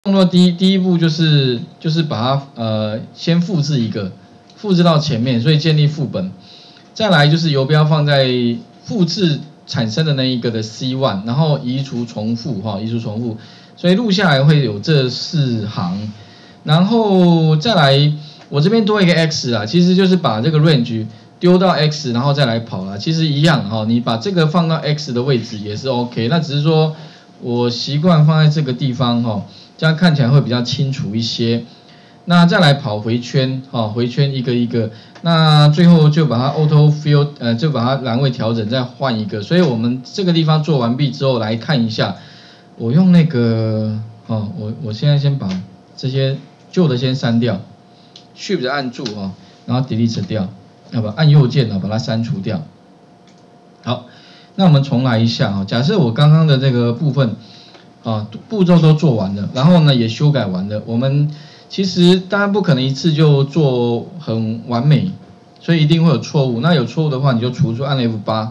动作第一步就是把它先复制一个，复制到前面，所以建立副本。再来就是游标放在复制产生的那一个的 C1， 然后移除重复移除重复，所以录下来会有这4行。然后再来，我这边多一个 X 啊，其实就是把这个 range 丢到 X， 然后再来跑啦，其实一样你把这个放到 X 的位置也是 OK， 那只是说我习惯放在这个地方这样看起来会比较清楚一些。那再来跑回圈回圈一个一个，那最后就把它 auto fill 就把它栏位调整再换一个。所以我们这个地方做完毕之后来看一下，我用那个我现在先把这些旧的先删掉 ，Shift 按住然后 Delete 掉，要不按右键把它删除掉。好，那我们重来一下假设我刚刚的这个部分步骤都做完了，然后呢也修改完了，我们其实当然不可能一次就做很完美，所以一定会有错误。那有错误的话，你就除出按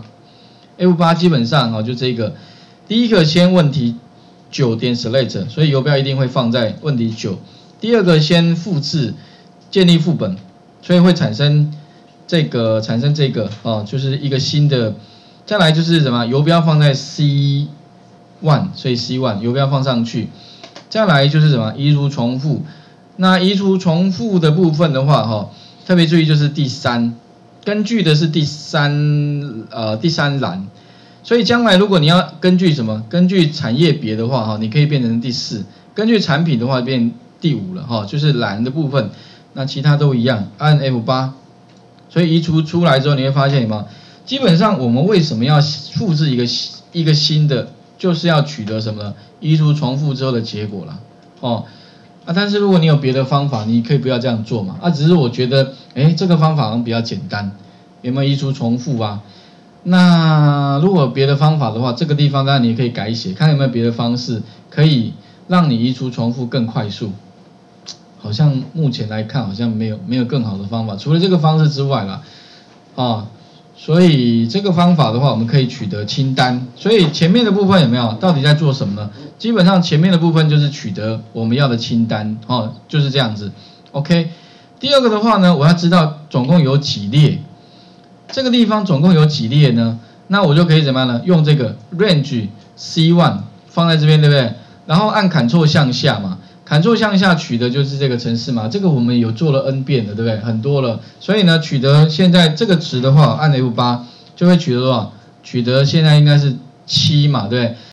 F8，F8 基本上就这个，第一个先问题9点 select， 所以游标一定会放在问题9。第二个先复制建立副本，所以会产生这个就是一个新的。再来就是什么，游标放在 C1， 所以 C1 游标放上去。再来就是什么，移除重复。那移除重复的部分的话特别注意就是第3，根据的是第三栏。所以将来如果你要根据什么，根据产业别的话你可以变成第4，根据产品的话变第5了就是栏的部分。那其他都一样，按 F8。所以移除出来之后，你会发现什么？基本上我们为什么要复制一个新的，就是要取得什么呢？移除重复之后的结果啦但是如果你有别的方法，你可以不要这样做嘛只是我觉得这个方法好像比较简单，有没有移除重复啊？那如果有别的方法的话，这个地方当然你可以改写，看有没有别的方式可以让你移除重复更快速。好像目前来看好像没有更好的方法，除了这个方式之外啦所以这个方法的话，我们可以取得清单。所以前面的部分有没有到底在做什么呢？基本上前面的部分就是取得我们要的清单就是这样子。OK， 第二个的话呢，我要知道总共有几列，这个地方总共有几列呢？那我就可以怎么样呢？用这个 range C1 放在这边，对不对？然后按 Ctrl 向下嘛。Ctrl 向下取的就是这个程式嘛，这个我们有做了 N 遍了，对不对？很多了，所以呢，取得现在这个值的话，按 F8 就会取得多少？取得现在应该是7嘛，对不对？